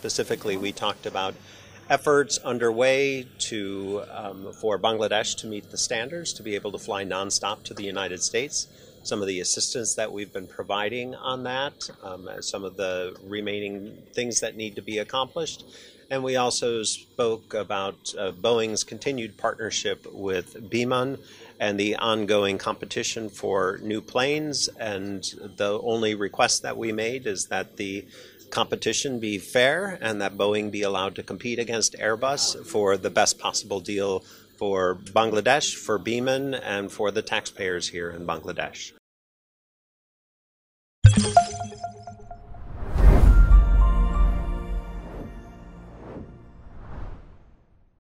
Specifically, we talked about efforts underway for Bangladesh to meet the standards, to be able to fly nonstop to the United States, some of the assistance that we've been providing on that, some of the remaining things that need to be accomplished. And we also spoke about Boeing's continued partnership with Biman and the ongoing competition for new planes. And the only request that we made is that the competition be fair and that Boeing be allowed to compete against Airbus for the best possible deal for Bangladesh, for Biman, and for the taxpayers here in Bangladesh.